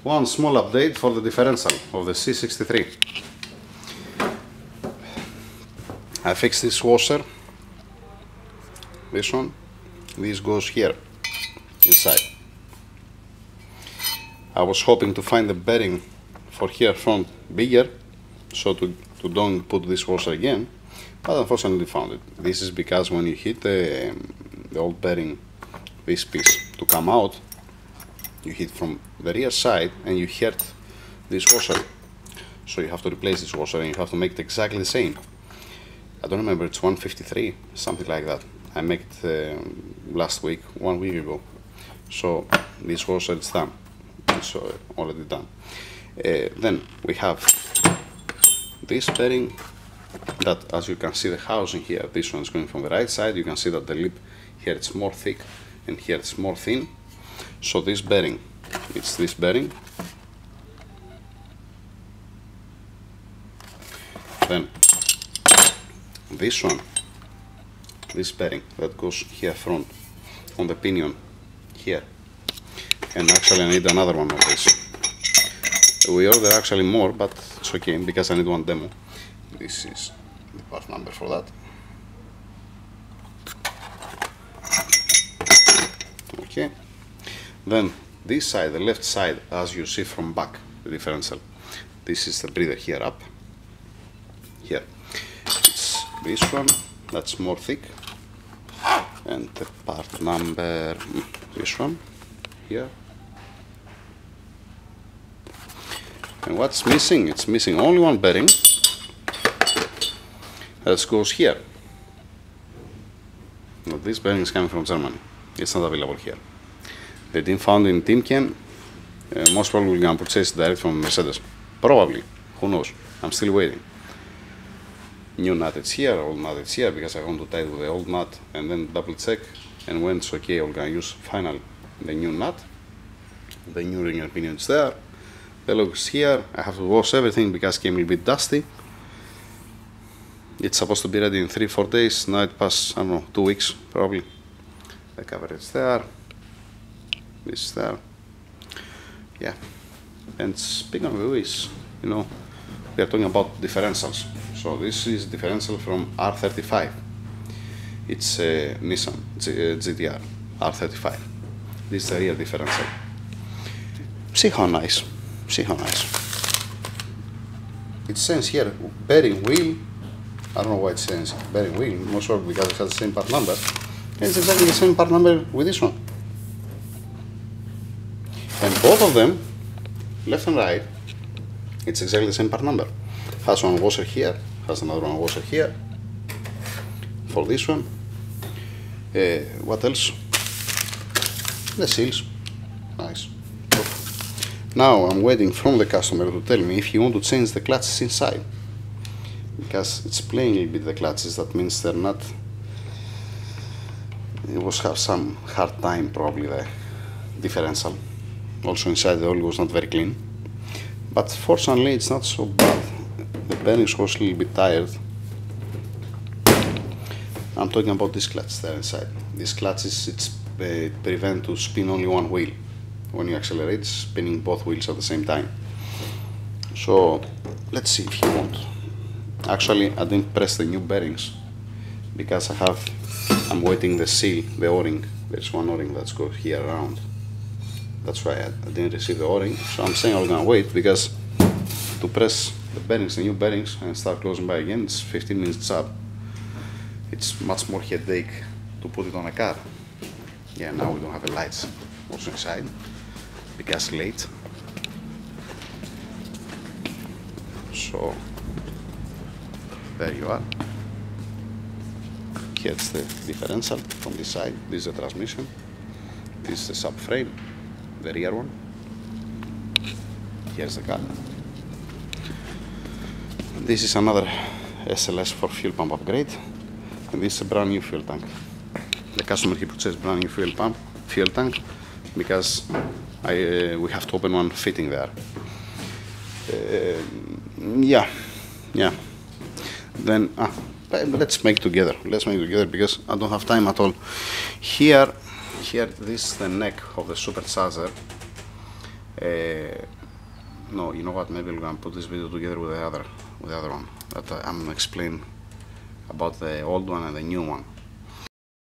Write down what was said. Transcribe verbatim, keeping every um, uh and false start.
one small update for the differential of the C sixty-three. I fixed this washer, this one, this goes here, inside. I was hoping to find the bearing for here front bigger, so to, to don't put this washer again, but unfortunately found it. This is because when you hit the, um, the old bearing, this piece, to come out, you hit from the rear side and you hurt this washer. So you have to replace this washer and you have to make it exactly the same. I don't remember, it's one fifty-three, something like that. I made it uh, last week, one week ago. So this washer is done. It's uh, already done. Uh, then we have this bearing that, as you can see the housing here, this one is going from the right side. You can see that the lip here it's more thick and here it's more thin. So this bearing, it's this bearing. Then this one, this bearing that goes here front on the pinion here. And actually I need another one of this. We order actually more, but it's okay because I need one demo. This is the part number for that. Okay. Then this side, the left side, as you see from back, the differential. This is the breather here up. Here. It's this one, that's more thick. And the part number, this one, here. And what's missing? It's missing only one bearing. That goes here. Now, this bearing is coming from Germany. It's not available here. They didn't found in Timken. Uh, most probably we're gonna purchase it direct from Mercedes. Probably. Who knows? I'm still waiting. New nut it's here, old nut it's here, because I want to tie it with the old nut and then double check. And when it's okay, I'm gonna use final the new nut. The new ring pinion is there. The lock is here. I have to wash everything because it came a little bit dusty. It's supposed to be ready in three, four days. Now it passed, I don't know, two weeks probably. The cover is there. This is there. Yeah. And speaking of which, you know, we are talking about differentials. So this is differential from R thirty-five. It's a Nissan G T R R thirty-five. This is the rear differential. See how nice. See how nice. It says here bearing wheel. I don't know why it says bearing wheel. Most probably because it has the same part number. And it's exactly the same part number with this one. And both of them, left and right, it's exactly the same part number. Has one washer here, has another one washer here. For this one, uh, what else? The seals, nice. Now I'm waiting from the customer to tell me if he want to change the clutches inside, because it's playing a little bit the clutches. That means they're not. It was have some hard time probably the differential. Also inside the oil was not very clean, but fortunately it's not so bad. The bearings was a little bit tired. I'm talking about this clutch there inside. This clutch is it's uh, prevent to spin only one wheel. When you accelerate, it's spinning both wheels at the same time. So let's see if you want. Actually, I didn't press the new bearings because I have. I'm waiting the seal, the O-ring. There's one O-ring that's go here around. That's why I, I didn't receive the O-ring. So I'm saying I'm gonna wait because to press the bearings, the new bearings, and start closing by again, it's fifteen minutes job. It's much more headache to put it on a car. Yeah, now we don't have the lights also inside because late. So there you are. Here's the differential from this side. This is the transmission. This is the subframe, the rear one. Here's the car. This is another S L S for fuel pump upgrade, and this is a brand new fuel tank. The customer he purchased brand new fuel pump, fuel tank, because I uh, we have to open one fitting there. Uh, yeah, yeah. Then ah, let's make together. Let's make together because I don't have time at all. Here, here, this is the neck of the supercharger. Uh, no, you know what? Maybe I'm gonna put this video together with the other with the other one that I'm gonna explain about the old one and the new one.